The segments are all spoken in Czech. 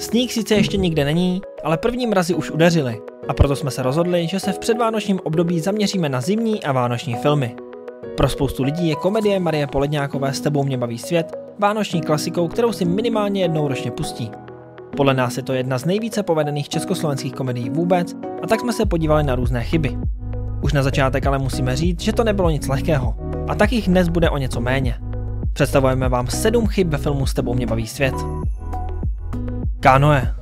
Sníh sice ještě nikde není, ale první mrazy už udeřily a proto jsme se rozhodli, že se v předvánočním období zaměříme na zimní a vánoční filmy. Pro spoustu lidí je komedie Marie Poledňákové S tebou mě baví svět vánoční klasikou, kterou si minimálně jednou ročně pustí. Podle nás je to jedna z nejvíce povedených československých komedií vůbec, a tak jsme se podívali na různé chyby. Už na začátek ale musíme říct, že to nebylo nic lehkého, a tak jich dnes bude o něco méně. Představujeme vám 7 chyb ve filmu S tebou mě baví svět. Kánoe.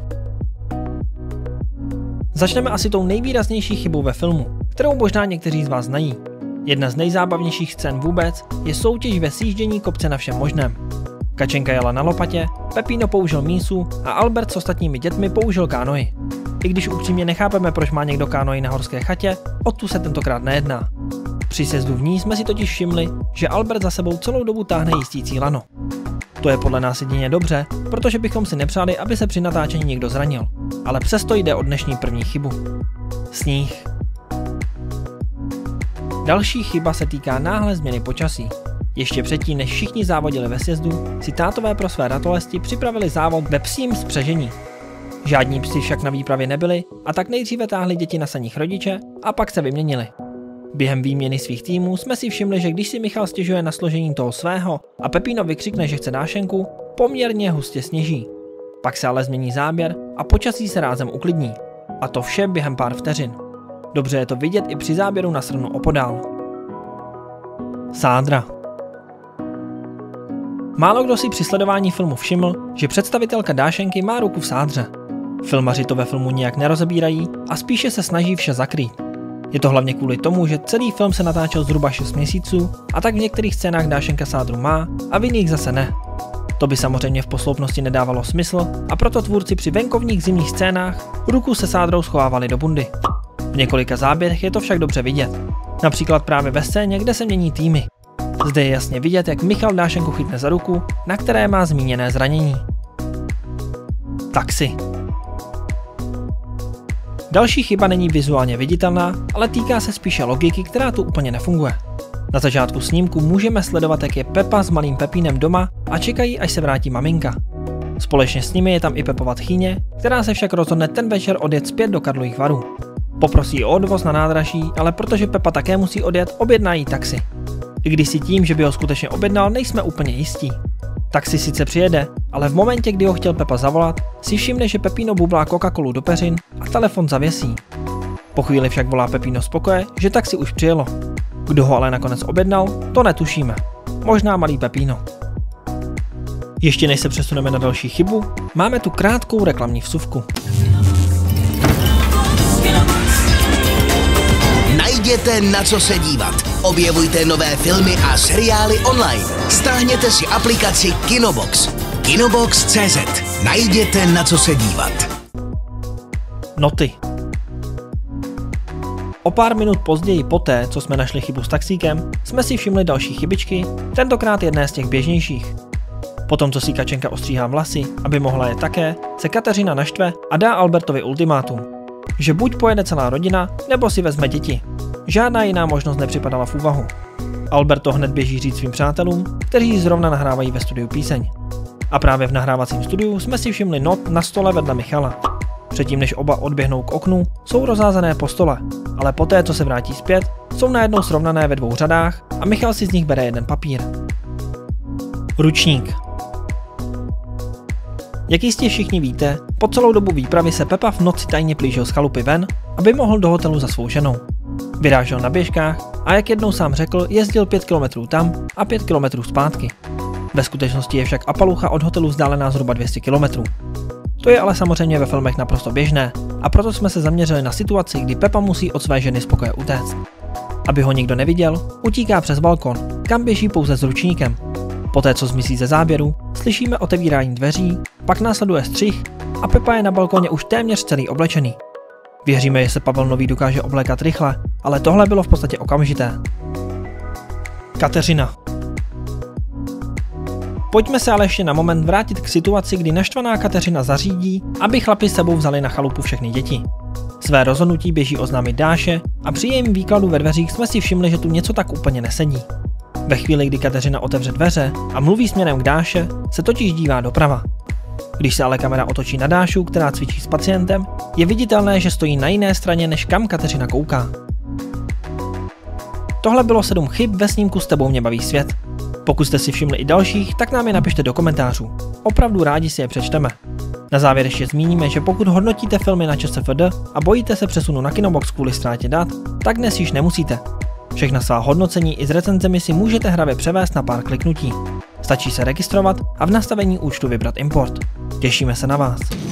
Začneme asi tou nejvýraznější chybou ve filmu, kterou možná někteří z vás znají. Jedna z nejzábavnějších scén vůbec je soutěž ve sjíždění kopce na všem možném. Kačenka jela na lopatě, Pepino použil mísu a Albert s ostatními dětmi použil kánoji. I když upřímně nechápeme, proč má někdo kánoji na horské chatě, o tu se tentokrát nejedná. Při sjezdu v ní jsme si totiž všimli, že Albert za sebou celou dobu táhne jistící lano. To je podle nás jedině dobře, protože bychom si nepřáli, aby se při natáčení někdo zranil. Ale přesto jde o dnešní první chybu. Sníh. Další chyba se týká náhlé změny počasí. Ještě předtím, než všichni závodili ve sjezdu, si tátové pro své ratolesti připravili závod ve psím spřežení. Žádní psi však na výpravě nebyli, a tak nejdříve táhli děti na saních rodiče a pak se vyměnili. Během výměny svých týmů jsme si všimli, že když si Michal stěžuje na složení toho svého a Pepino vykřikne, že chce dášenku, poměrně hustě sněží. Pak se ale změní záběr a počasí se rázem uklidní. A to vše během pár vteřin. Dobře je to vidět i při záběru na srnu opodál. Sádra. Málo kdo si při sledování filmu všiml, že představitelka dášenky má ruku v sádře. Filmaři to ve filmu nijak nerozebírají a spíše se snaží vše zakrýt. Je to hlavně kvůli tomu, že celý film se natáčel zhruba 6 měsíců a tak v některých scénách dášenka sádru má a v jiných zase ne. To by samozřejmě v posloupnosti nedávalo smysl a proto tvůrci při venkovních zimních scénách ruku se sádrou schovávali do bundy. V několika záběrech je to však dobře vidět. Například právě ve scéně, kde se mění týmy. Zde je jasně vidět, jak Michal dášenku chytne za ruku, na které má zmíněné zranění. Taxi. Další chyba není vizuálně viditelná, ale týká se spíše logiky, která tu úplně nefunguje. Na začátku snímku můžeme sledovat, jak je Pepa s malým Pepínem doma a čekají, až se vrátí maminka. Společně s nimi je tam i Pepova tchýně, která se však rozhodne ten večer odjet zpět do Karlových Varů. Poprosí o odvoz na nádraží, ale protože Pepa také musí odjet, objedná jí taxi. I když si tím, že by ho skutečně objednal, nejsme úplně jistí. Taxi sice přijede, ale v momentě, kdy ho chtěl Pepa zavolat, si všimne, že Pepino bublá Coca-Colu do peřin a telefon zavěsí. Po chvíli však volá Pepino z pokoje, že taxi už přijelo. Kdo ho ale nakonec objednal, to netušíme. Možná malý Pepino. Ještě než se přesuneme na další chybu, máme tu krátkou reklamní vsuvku. Najděte na co se dívat. Objevujte nové filmy a seriály online. Stáhněte si aplikaci Kinobox. Kinobox.cz. Najděte na co se dívat. Noty. O pár minut později poté, co jsme našli chybu s taxíkem, jsme si všimli další chybičky, tentokrát jedné z těch běžnějších. Potom, co si Kačenka ostříhá vlasy, aby mohla jet také, se Kateřina naštve a dá Albertovi ultimátum. Že buď pojede celá rodina, nebo si vezme děti. Žádná jiná možnost nepřipadala v úvahu. Albert to hned běží říct svým přátelům, kteří zrovna nahrávají ve studiu píseň. A právě v nahrávacím studiu jsme si všimli not na stole vedle Michala. Předtím, než oba odběhnou k oknu, jsou rozházané po stole, ale poté, co se vrátí zpět, jsou najednou srovnané ve 2 řadách a Michal si z nich bere jeden papír. Ručník. Jak jistě všichni víte, po celou dobu výpravy se Pepa v noci tajně plížil z chalupy ven, aby mohl do hotelu za svou ženou. Vyrážel na běžkách a jak jednou sám řekl, jezdil 5 km tam a 5 km zpátky. Ve skutečnosti je však Apalucha od hotelu vzdálená zhruba 200 km. To je ale samozřejmě ve filmech naprosto běžné a proto jsme se zaměřili na situaci, kdy Pepa musí od své ženy z pokoje utéct. Aby ho nikdo neviděl, utíká přes balkon, kam běží pouze s ručníkem. Poté, co zmizí ze záběru, slyšíme otevírání dveří, pak následuje střih a Pepa je na balkoně už téměř celý oblečený. Věříme, že se Pavel Nový dokáže oblékat rychle, ale tohle bylo v podstatě okamžité. Kateřina. Pojďme se ale ještě na moment vrátit k situaci, kdy naštvaná Kateřina zařídí, aby chlapi s sebou vzali na chalupu všechny děti. Své rozhodnutí běží oznámit Dáše a při jejím výkladu ve dveřích jsme si všimli, že tu něco tak úplně nesedí. Ve chvíli, kdy Kateřina otevře dveře a mluví směrem k Dáše, se totiž dívá doprava. Když se ale kamera otočí na Dášu, která cvičí s pacientem, je viditelné, že stojí na jiné straně, než kam Kateřina kouká. Tohle bylo 7 chyb ve snímku S tebou mě baví svět. Pokud jste si všimli i dalších, tak nám je napište do komentářů. Opravdu rádi si je přečteme. Na závěr ještě zmíníme, že pokud hodnotíte filmy na ČSFD a bojíte se přesunu na Kinobox kvůli ztrátě dat, tak dnes již nemusíte. Všechna svá hodnocení i s recenzemi si můžete hravě převést na pár kliknutí. Stačí se registrovat a v nastavení účtu vybrat import. Těšíme se na vás.